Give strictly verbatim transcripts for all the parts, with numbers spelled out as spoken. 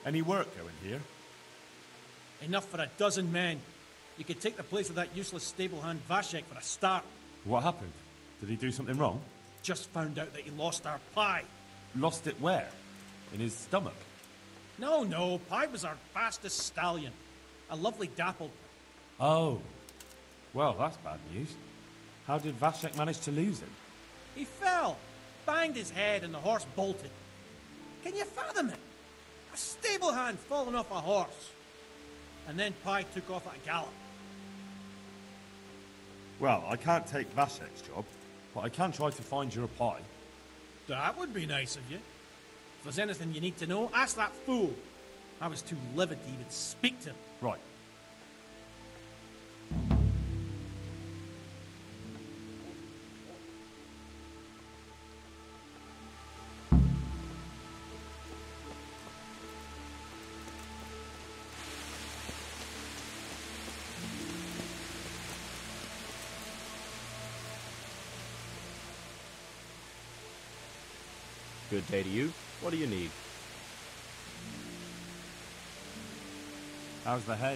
Any work going here? Enough for a dozen men. You could take the place of that useless stable hand Vashek for a start. What happened? Did he do something wrong? Just found out that he lost our pie. Lost it where? In his stomach? No, no, Pie was our fastest stallion. A lovely dappled. Oh. Well, that's bad news. How did Vashek manage to lose him? He fell, banged his head, and the horse bolted. Can you fathom it? A stable hand falling off a horse. And then Pie took off at a gallop. Well, I can't take Vashek's job, but I can try to find your pie. That would be nice of you. If there's anything you need to know, ask that fool. I was too livid to even speak to him. Right. Good day to you. What do you need? How's the head?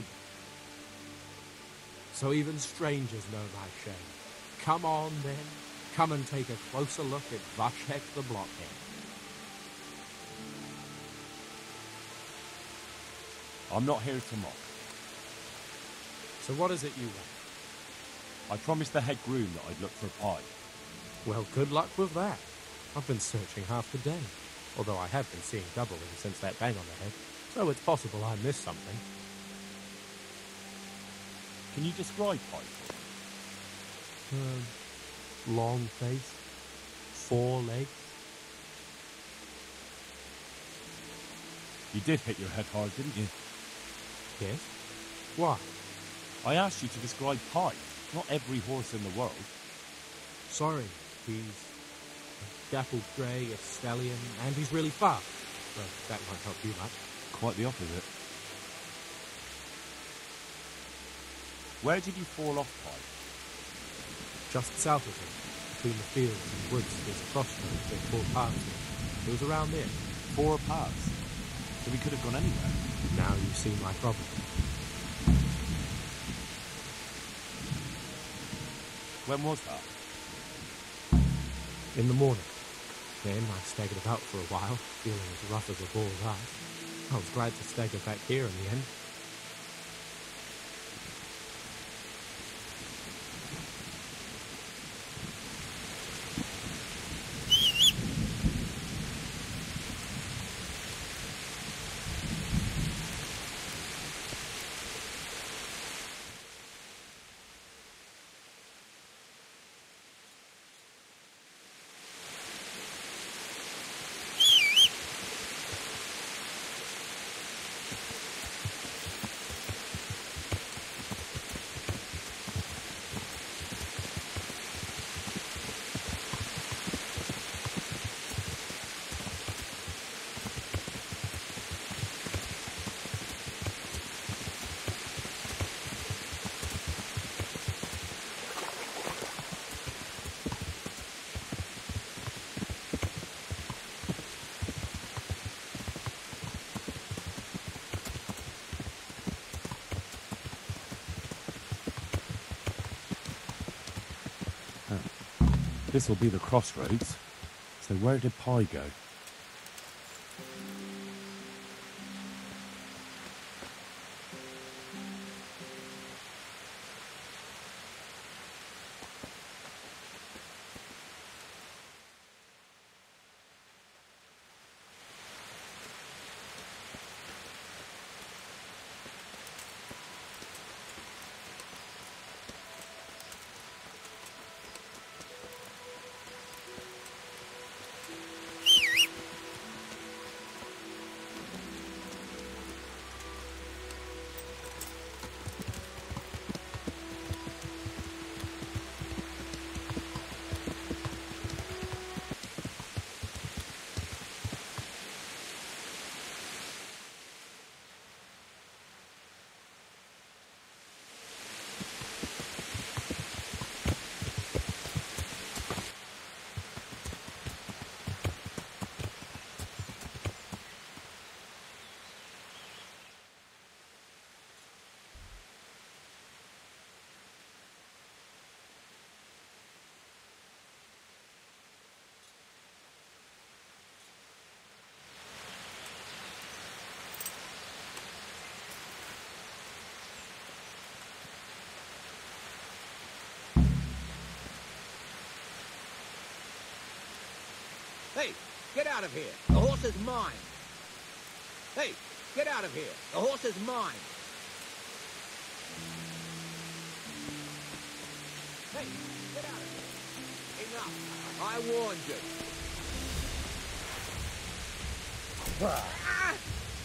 So even strangers know my shame. Come on, then. Come and take a closer look at Vashek the Blockhead. I'm not here to mock. So what is it you want? I promised the head groom that I'd look for a pie. Well, good luck with that. I've been searching half the day, although I have been seeing double since that bang on the head, so it's possible I missed something. Can you describe pie for me? Um, long face, four legs. You did hit your head hard, didn't you? Yes. Why? I asked you to describe Pie, not every horse in the world. Sorry, he's a dappled grey, a stallion, and he's really fast. Well, that won't help you much. Quite the opposite. Where did you fall off, Pie? Just south of him, between the fields and woods, there's a crossroads with four paths. It was around there. Four paths. So we could have gone anywhere. Now you see my problem. When was that? In the morning. Then I staggered about for a while, feeling as rough as a bull's ass. I was glad to stagger back here in the end. This will be the crossroads. So where did Pie go? Hey, get out of here. The horse is mine. Hey, get out of here. The horse is mine. Hey, get out of here. Enough. I warned you. Ah!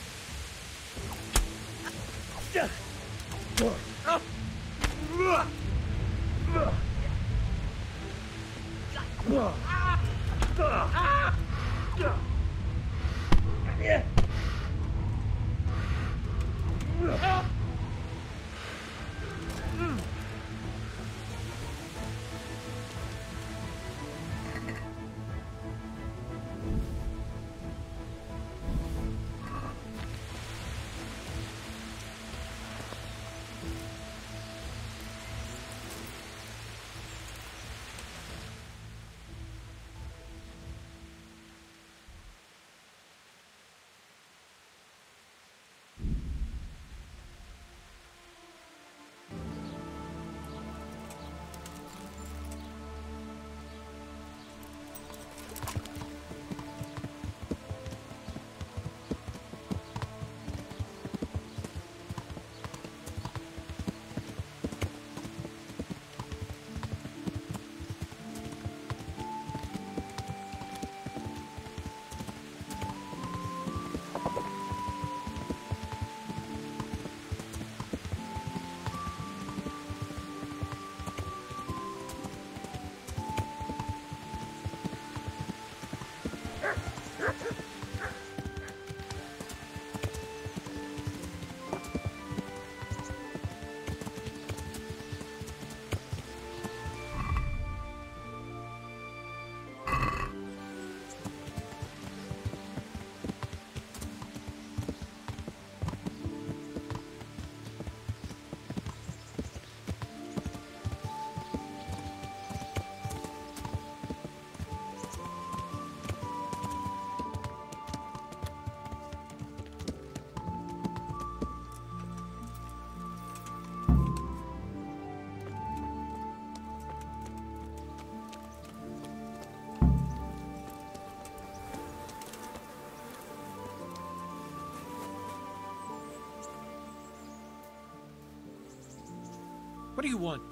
What do you want?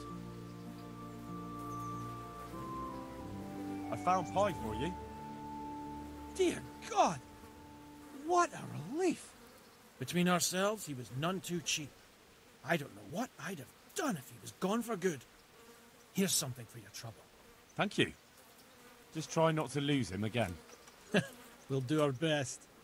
I found pie for you. Dear God! What a relief! Between ourselves, he was none too cheap. I don't know what I'd have done if he was gone for good. Here's something for your trouble. Thank you. Just try not to lose him again. We'll do our best.